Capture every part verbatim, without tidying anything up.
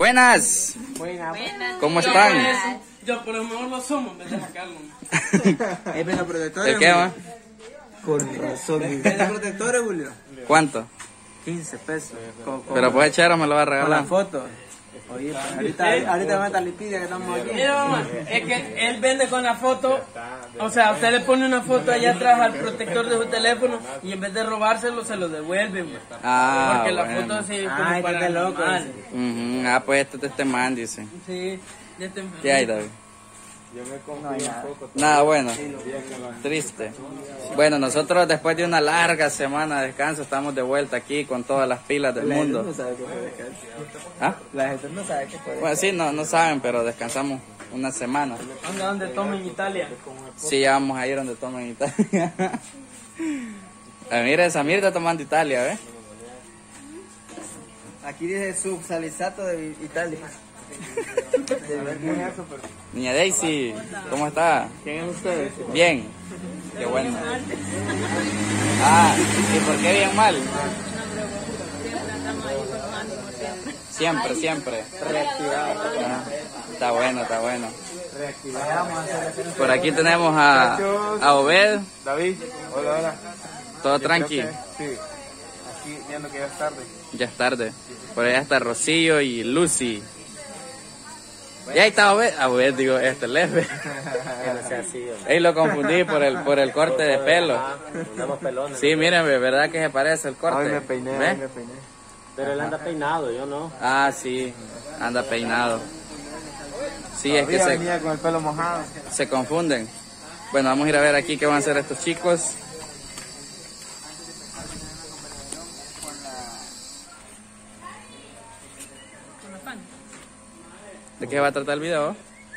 Buenas. Buenas. ¿Cómo están? Yo por lo mejor lo somos, me deja Carlos. ¿Es venda protectores? ¿De qué va? Con razón. ¿Venda protectores, Julio? ¿Cuánto? quince pesos. Con, con, Pero pues echar o me lo va a con la regalar. foto. Oye, pues, ahorita, ahorita mata lipidia que estamos aquí. Mira, mamá, es que él vende con la foto. O sea, usted le pone una foto allá atrás al protector de su teléfono y en vez de robárselo se lo devuelve, güey. Ah, Porque la bueno. foto así Ah, como este para está loco, normal. Ujú. Ah, pues este, este man dice. Sí, ya te ¿Qué hay, David? No, ya. Nada bueno. Triste. Bueno, nosotros después de una larga semana de descanso estamos de vuelta aquí con todas las pilas del La gente mundo. no sabe qué fue descanso. ¿Ah? La gente no sabe qué fue Bueno, sí, no, no saben, pero descansamos una semana. anda donde toma en Italia. Sí, ya vamos a ir donde tomen Italia. Ah, mira, Samir está tomando Italia, ¿ves? Aquí dice subsalizato de Italia. Niña Daisy, ¿cómo está? ¿Quién es usted? Bien. Qué bueno. Ah, ¿y por qué bien mal? Siempre, siempre. Reactivado. Ah, está bueno, está bueno. Reactivado. Por aquí tenemos a, a Obed, David, hola, hola. todo Yo tranqui. creo que- Sí, aquí viendo que ya es tarde. Ya es tarde. Por allá está Rocío y Lucy. Y ahí está Obed. Ah, Obed, digo, este Lefe. Ahí lo confundí por el, por el corte de pelo. Sí, miren, ¿verdad que se parece el corte? Hoy me peiné, ¿Ve? hoy me peiné. Pero él anda peinado, yo no. Ah, sí, anda peinado. Sí, es que Todavía se, venía con el pelo mojado. se confunden. Bueno, vamos a ir a ver aquí qué van a hacer estos chicos. ¿De qué va a tratar el video?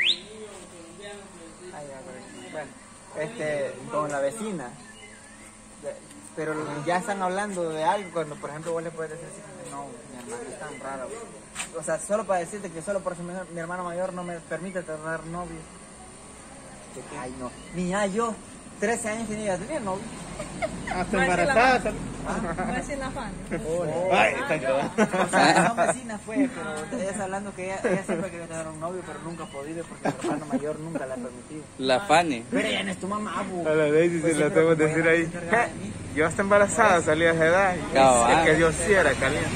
Bueno, este, con la vecina. De- Pero ya están hablando de algo cuando, por ejemplo, vos le puedes decir, no, mi hermana es tan rara. güey". O sea, solo para decirte que solo por eso mi, mi hermano mayor no me permite tener novio. Ay, no. Ni ya yo, trece años tenía, ya tenía novio. Hasta embarazada. sal- No es en la fan. Ay, está grabando. O sea, son vecinas fue, pero ella está hablando que ella, ella siempre quería tener un novio, pero nunca ha podido porque mi hermano mayor nunca le ha permitido. La Fanny. Pero ella no es tu mamá, bu. A la Daisy Pues se la sí, tengo pero que como decir ella ahí. no se encarga de mí. Yo hasta embarazada salí a esa edad. Cabal. Es que Dios sí era caliente.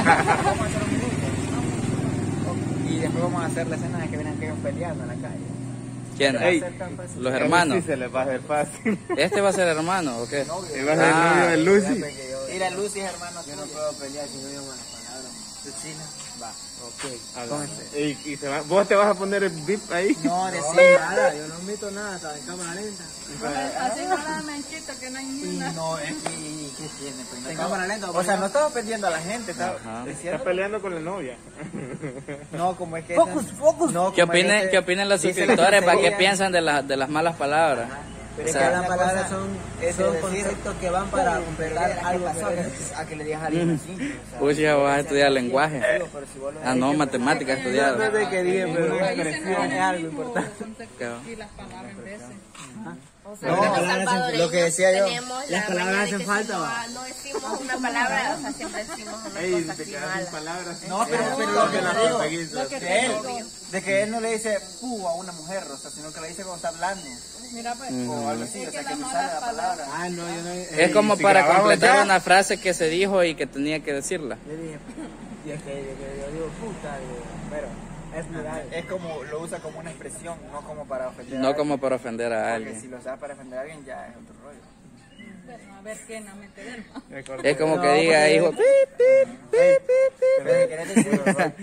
Y después vamos a hacer la escena de que vienen aquellos peleando en la calle. ¿Quién? Ey, Los hermanos. Sí se les va a hacer fácil. ¿Este va a ser hermano o qué? Y va a ser el Ah. novio de Lucy. Y la Lucy es hermano. Yo no puedo pelear si no digo malas palabras. China. Va, ok. Entonces. Y, y se va- ¿Vos te vas a poner el bip ahí? No, decir nada, yo no invito nada, estaba en cámara lenta. Así no la manchita que no hay Y ni una. no, es que, ¿qué tiene? Pues, en cámara lenta. O sea, no estaba perdiendo a la gente, estaba Ajá. Está peleando con la novia. No, como es que. Focus, focus. No, ¿Qué como es opinen, que- ¿qué opinan los dice suscriptores? que ¿Para qué sería- piensan de, la- de las malas palabras? Pero O es sea, que las palabras son, son conceptos que van para completar algo que, a que le digas a alguien así. O sea, Uy, ya vas a estudiar lenguaje. pero si vos lo Ah, no, matemáticas No estudiado. sé qué dije, pero Ahí se expresión. nos es algo importante. y las palabras en veces. O sea, No, los palabras hacen- salvadoreños lo que decía yo, tenemos las la palabras maña de hacen que falta, si no, va. no decimos una palabra, o sea, siempre decimos una Ey, cosa te así quedas sin mala. palabras. No, pero, pero No, lo que que la te digo, protagonista. de él, de que él no le dice pu a una mujer, o sea, sino que le dice cuando está hablando, Mira, pues. o algo así, o sea, que le sale la palabra. Ah, no, yo no. Es como si para grabamos completar ya. una frase que se dijo y que tenía que decirla. Yo dije, y es que, que yo digo puta, digo, pero es plural. Es como, lo usa como una expresión, no como para ofender a No alguien. como para ofender a Porque alguien. si lo usas para ofender a alguien ya es otro rollo. Bueno, a ver qué no me te Es como que No, diga, porque- hijo, pip, pip, pip, pip, Pero si querés decirlo,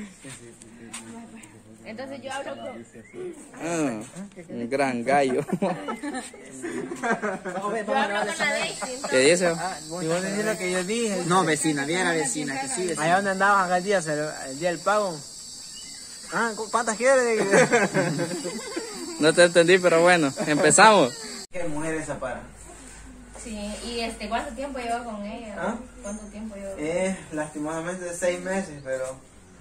Entonces yo hablo con... Ah, un gran gallo. Yo hablo con la Daisy. ¿Qué dice? Si vos decís lo que yo dije. No, vecina, viera vecina, que sí, vecina. ¿Allá donde andabas aquel día, el, el día del pago? Ah, ¿cuántas quieres? No te entendí, pero bueno, empezamos. ¿Qué mujer esa para? Sí, y este, ¿cuánto tiempo lleva con ella? ¿Ah? ¿Cuánto tiempo lleva? Eh, lastimosamente seis meses, pero...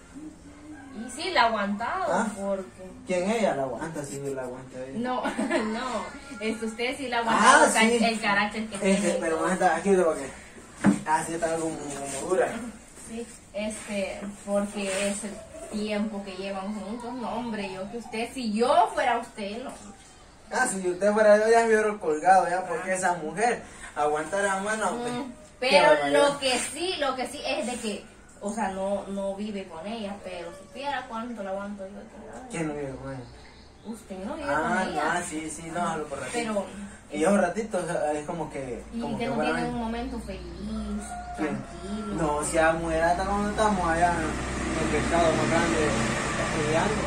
Y sí, la ha aguantado, ¿Ah? porque... ¿Quién ella la aguanta? Sí, la aguanta ella. No, no, este, usted sí la ha aguantado, Ah, o sea, sí. el carácter que Este, tiene. pero no está aquí lo que... Ah, sí, está como, como dura. Sí, este, porque es, tiempo que llevan juntos, no hombre, yo que usted, si yo fuera usted, no. Ah, si usted fuera yo ya me hubiera colgado ya, porque esa mujer aguantar la mano. Mm, pero lo que sí, lo que sí es de que, o sea, no, no vive con ella, pero si supiera cuánto la aguanto yo. ¿Verdad? ¿Quién no vive con ella? Usted no vive Ah, con ella. ah, sí, sí, no, lo por ratito. Pero, Y yo un ratito, o sea, es como que... y como que no fuera- tienen un momento feliz, ¿Quién? tranquilo. No, si a mujer hasta cuando estamos allá en el pescado más grande estudiando.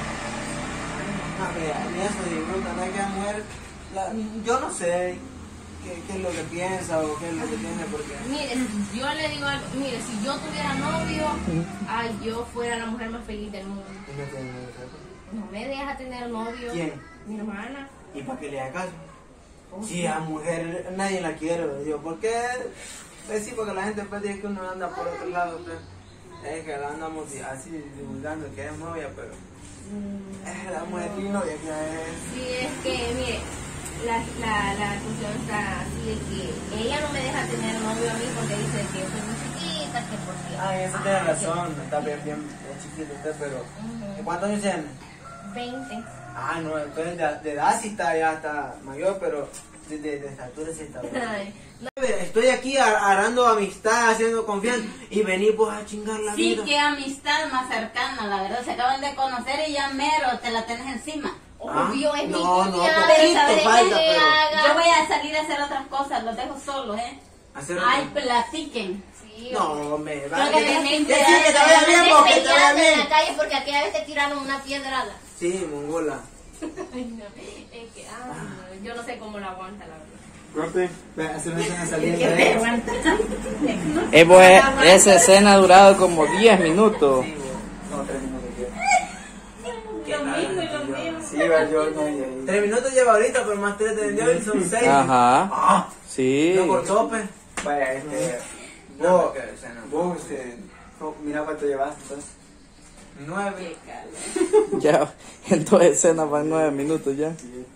No, que ni eso disfruta, no es que la mujer, la- yo no sé qué, qué es lo que piensa o qué es lo que tiene, porque... Mire, si yo le digo algo, mire, si yo tuviera novio, ay, yo fuera la mujer más feliz del mundo. Ella tiene novio, ¿sabes? No me deja tener novio. ¿Quién? Mi hermana. ¿Y para qué le haga caso? Si a mujer nadie la quiere, le digo, ¿por qué? Pues sí, porque la gente después dice que uno anda por otro lado, pues, es que la andamos así divulgando que es novia, pero Mm, es la mujer y novia que es... Sí, es que, mire, la, la, la cuestión está así de que ella no me deja tener novio a mí porque dice que yo soy muy chiquita, que porque... Ah, eso ay, tiene que- razón, está bien, bien, bien chiquito usted, pero... Ujú. ¿Cuántos años tiene? veinte. Ah, no, entonces de, de edad sí está, ya está mayor, pero de, de, de estatura sí está bien. Ay, no, Estoy aquí ar- arando amistad, haciendo confianza, y vení pues a chingar la Sí, vida. qué amistad más cercana, la verdad. Se acaban de conocer y ya mero te la tenés encima. obvio, es mi no, no, cuñada, poquito ¿sabe falta, qué le pero- haga? Yo voy a salir a hacer otras cosas, los dejo solos, ¿eh? Hacer Ay, platiquen. Sí, No, me va Creo que que, venís que de- sí, que te vaya bien, Ande vos, que te vaya peleando en bien. la calle porque aquella vez te tiraron una piedrada. Sí, mongola. Ay, no, es que, ay, no, yo no sé cómo la aguanta, la verdad. Corte. Se me están saliendo ¿Qué te de aguanta? Eh, pues, esa escena ha durado como diez minutos. Sí, vos. No, tres minutos lleva. Lo mismo y lo mismo. Sí, va, yo no llegué. Tres minutos lleva ahorita, pero más tres te vendió y son seis. Ajá. Ah, Sí. no por tope. Vaya, este. Vos, vos, este. no, mira cuánto llevas entonces. Nueve. Ya, en toda escena van nueve minutos ya.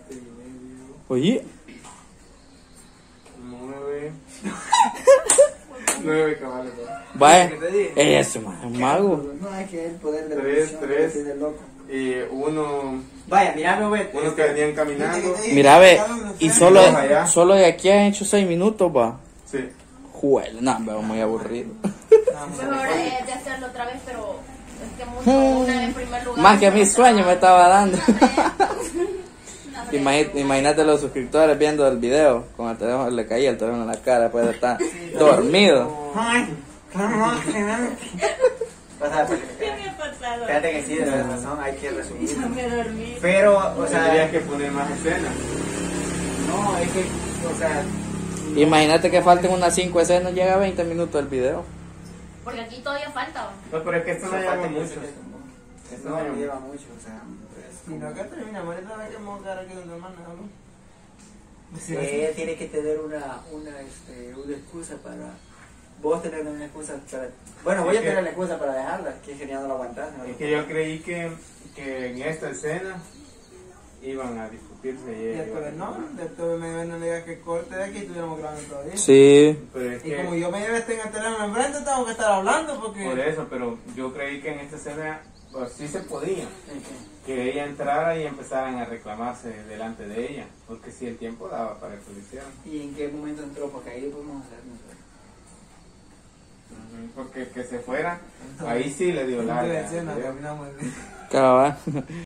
Oye, Nueve. Nueve cabales. vaya. ¿Qué te dije? Ese man, es un mago. No, es que el poder de la Tres, visión, tres. así de loco. Y uno. Vaya, mira, me voy. Unos que venían caminando. Mira, ve, y solo, Vamos allá. solo de aquí han hecho seis minutos, va. Sí. Juel, no, me veo muy aburrido. Mejor es de hacerlo otra vez, pero es que mucho una en primer lugar. Más que a mi sueño me estaba dando. Imagi- Imagínate los suscriptores viendo el video, con el teléfono, le caía el teléfono en la cara, después de estar dormido. Ay, Pasa, porque- ¿Qué me ha pasado? Fíjate que sí, de razón, hay que resumir. No me dormí. Pero, o sea, Tendrías que poner más escenas. no, es que, o sea, Imagínate que falten unas cinco escenas, llega a veinte minutos el video. Porque aquí todavía falta. No, pero es que esto no lleva falta mucho. Esto no me lleva mucho, o sea. Y no, acá terminamos, ahorita hay que montar aquí donde hermano, ¿no? Sí, ella tiene que tener una, una, este, una excusa para. Vos tener una excusa para. Bueno, voy a Es que- tener la excusa para dejarla, que genial no la aguantas. ¿no? Es que yo creí que, que en esta escena iban a discutirse y ella iba a Después no, reclamar. después me ven, no le digas que corte de aquí y estuviéramos grabando todavía. Sí. Pero es Y que, como yo me llevé este en el teléfono enfrente, tengo que estar hablando porque. por eso, pero yo creí que en esta escena pues, sí se podía. Que ella entrara y empezaran a reclamarse delante de ella. Porque si el tiempo daba para que lo hicieran. ¿Y en qué momento entró? Porque ahí lo podemos hacer nosotros. Ujú, porque que se fuera, ahí sí le dio larga. Entonces, escena, terminamos el- Cabal.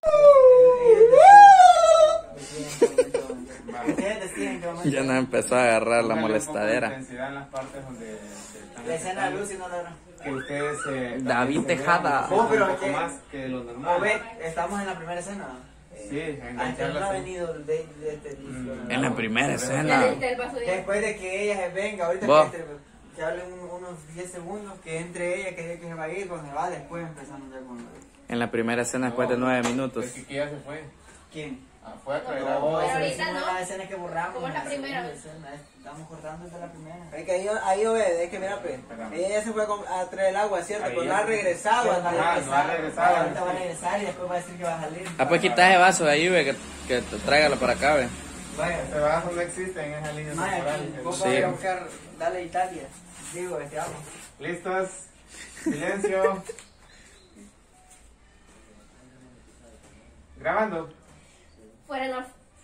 Va. Ustedes deciden en qué momento. Ya nos empezó a agarrar la Póngale un poco de molestadera. intensidad en las partes donde se están La escena de acercando. Lucy no la era. Que ustedes eh, David también se Tejada. vean un Oh, pero poco que- más que lo O normal. ve, estamos en la primera escena. Sí, Antes no engancharla ha así. venido de, de, de, Mm. En la primera Ya escena. le diste el vaso de Después de que ella se venga, ahorita Vos. que, entre, que hablen un- unos diez segundos, que entre ella, que es que se va a ir, cuando se va, después empezamos ya con En la primera escena después de nueve minutos. Es que que ya se fue. ¿Quién? Ah, fue a traer No, agua. esa ahorita es una no. de las escenas que borramos. ¿Cómo es la primera segunda vez? escena, es- Estamos cortando desde la primera. Es que ahí, ahí obede, es que mira, pues, Espérame. ella ya se fue a, com- a traer el agua, ¿cierto? Ahí Pero no ya ha se- regresado. Ajá, no ha regresado. Ahorita va a regresar y después va a decir que va a salir. Ah, pues quita ese vaso de ahí, ve, que, que tráigalo para acá, ve. Vaya, Este vaso no existe en esa línea Maya, temporal. vos Sí. vas a ir a buscar, dale Italia. Digo, este agua. ¿Listos? Silencio. Grabando. Fuera la...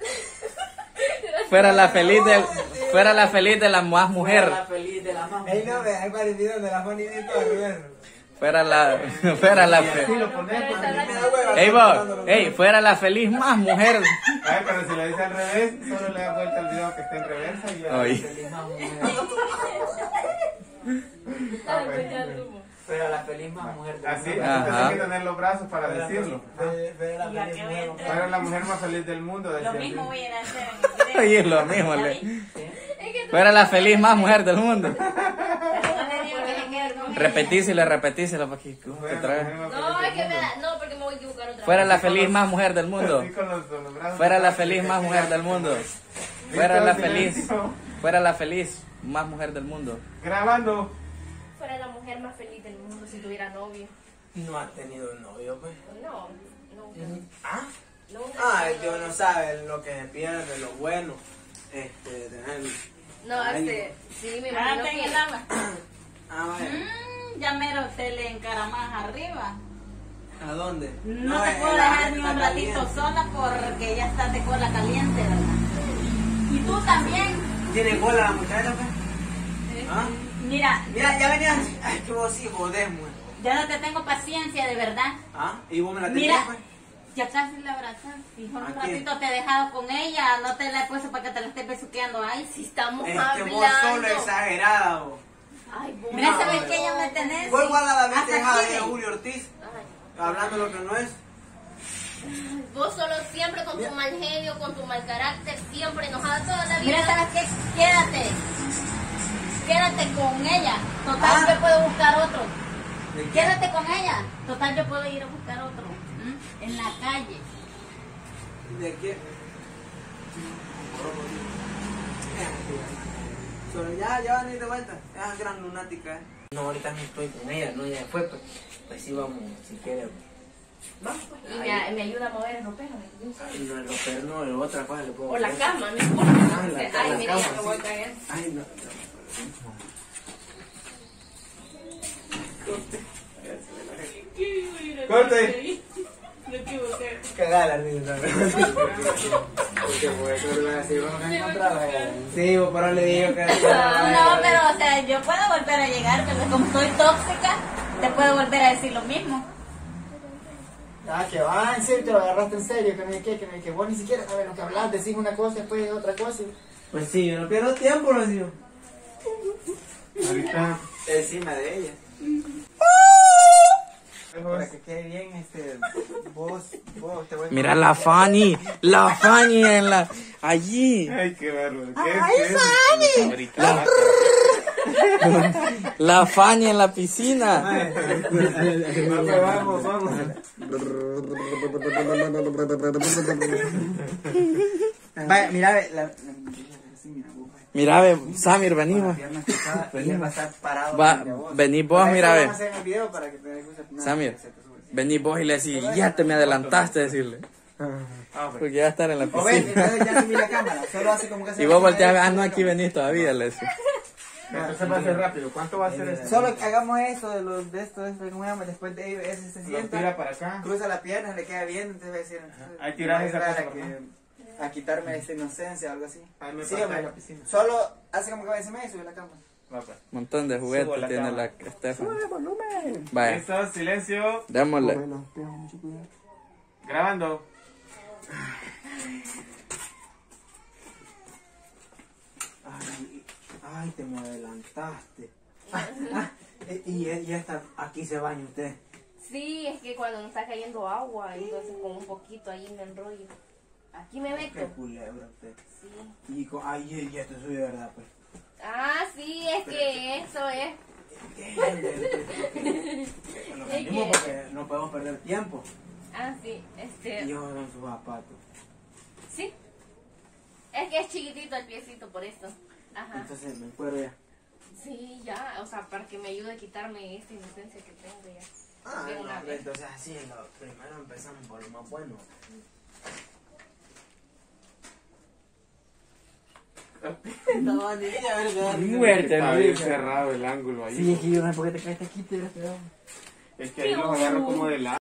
Fuera la feliz de, fuera la feliz de la más mujer. La feliz de la mamá. Ey, no, ve, hay varios videos de la Juan y todo al revés. Fuera la, fuera la fe. Sí, lo pones. Pero porque- esa Me da hueva. Ey, vos, ey, fuera la feliz más mujer. A ver, pero si lo dice al revés, solo le da vuelta al video que está en reversa y ya. Ay. Ay, pues ya tuvo. Pero la feliz más mujer del Así, mundo. así Ajá. tienes que tener los brazos para decirlo. Pero Y la a que me entre. Fuera la mujer más feliz del mundo. Lo decía el mismo video. voy a ir a hacer en el video. Oye, es lo mismo, ¿Ya le. vi? Es que tú- Fuera la feliz más mujer del mundo. Pero no le digo que le quede con ella. Repetíselo, repetíselo para que, que Fuera la trae. mujer más No, feliz es que del me da... mundo. No, porque me voy a equivocar otra Fuera vez. la feliz más mujer del mundo. Así con los, con los brazos. Fuera la feliz más mujer del mundo. Fuera la feliz. Fuera la feliz más mujer del mundo. Grabando. Fuera la mujer más feliz del mundo si tuviera novio. No ha tenido novio, pues. No, nunca. ¿Ah? Nunca. Ah, yo no sabe lo que se pierde, lo bueno. Este, de tener. No, Ay. este... Sí, me imagino Párate en que... el agua. Ah, vaya. Mm, ya mero te le encaramas arriba. ¿A dónde? No te es- puedo es la dejar ni está un ratito caliente. sola porque ya estás de cola caliente, ¿verdad? Y tú también. ¿Tiene cola la muchacha, pues? ¿Ah? Mira, Mira, ya venías. Ay, que vos sí jodés, mujer. ya no te tengo paciencia, de verdad. ¿Ah? ¿Y vos me la tenés, Mira, pues? ya casi la abrazas. Fijo, un ¿A quién? ratito te he dejado con ella. No te la he puesto para que te la estés besuqueando. Ay, Si sí. estamos Es que hablando... vos solo exagerada, vos. Ay, vos... Mira, ¿sabes qué? Ya me tenés. Vos igual a la vez Hasta dejada aquí. de Julio Ortiz, Ay, hablando lo que no es. vos solo siempre con tu mal genio, con tu mal carácter, siempre enojada toda la Mira, vida. ¿sabes qué? Quédate. Quédate con ella. Total, Ah. yo puedo buscar otro. ¿De qué? Quédate con ella. Total, yo puedo ir a buscar otro. ¿Mm? En la calle. ¿De qué? Solo ya, ya van a ir de vuelta. Es gran lunática, eh. No, ahorita no estoy con ella, no, ya fue, pues. Pues sí, vamos, si quiere. Vamos, pues. Y me, me ayuda a mover el ropero. No, el ropero no, el otra cosa le puedo O la hacer. cama, no importa. Ah, la- Ay, la mira, ya cama, me voy sí. a caer. Ay, no. Corte. Me equivoqué. Cagada la risa. Porque pues, eso lo así, vamos a encontrar. Sí, vos pero le digo que... No, pero o sea, yo puedo volver a llegar, pero como soy tóxica, te puedo volver a decir lo mismo. Ah, que va, en serio, te lo agarraste en serio, que no hay que, que no hay que. Vos ni siquiera, a ver, lo que hablas, decís una cosa, después otra cosa. Pues sí, yo no pierdo tiempo, lo digo. Ahorita. Encima de ella. Para que quede bien, este, vos, vos te voy a... Mira la Fanny, la Fanny en la, allí, Ay, qué bárbaro. ¿Qué es eso? Ahorita. la Fanny en la piscina. Vamos, vamos. Vaya, mira, ve, la, la, sí, mira, vos, vaya. Mira, ve, Samir, vení Con la vos. pierna cruzada, y él va a estar parado Va, frente a vos. vení vos, Para eso mira, lo ve. vamos a hacer en el video para que te des cuenta, no, Samir, que se te sube. vení vos y le decís, ya te me adelantaste, decirle. Porque ya va a estar en la O ven, piscina. entonces ya subí la cámara, solo hace como que se... Y vos volteas, ah, no, aquí venís todavía, le decís. Entonces va a ser rápido. ¿Cuánto va a ser esto? Solo hagamos eso de los de esto, de esto, ¿cómo se llama? Después de ahí, ese se Lo sienta, tira para acá. cruza la pierna, le queda bien, entonces va a decir... Ahí tirás va a esa ayudar cosa a, para que- a quitarme esta inocencia o algo así. Ahí me Sí, pasa hombre, en la piscina. solo hace como que va encima y sube la cama. Va, pues. Montón de Subo juguetes la tiene cama. la Estefan. Vaya, Listo, silencio. démosle. Grabando. Ay, ay, te me adelantaste. Ah, ah, y, y, y esta, aquí se baña usted. Sí, es que cuando me está cayendo agua, entonces con un poquito ahí me enrollo. Aquí me Qué meto. culebra usted. Sí. Y, con, ay, y esto es de verdad, pues. Ah, sí, es que eso es. Lo mismo porque no podemos perder tiempo. Ah, sí, este. Y yo con sus zapatos. Sí. Es que es chiquitito el piecito, por esto. Ajá. Entonces me encuero ya. Sí, ya, o sea, para que me ayude a quitarme esta inocencia que tengo ya. Ah, De no, una hombre, vez. entonces así, lo, primero empezamos por lo más bueno. No, ni ya, verdad. Muerte, Está no bien diga. cerrado el ángulo ahí. Sí, es que yo no sé por qué te caes aquí, te Es que ahí los agarro como de lado.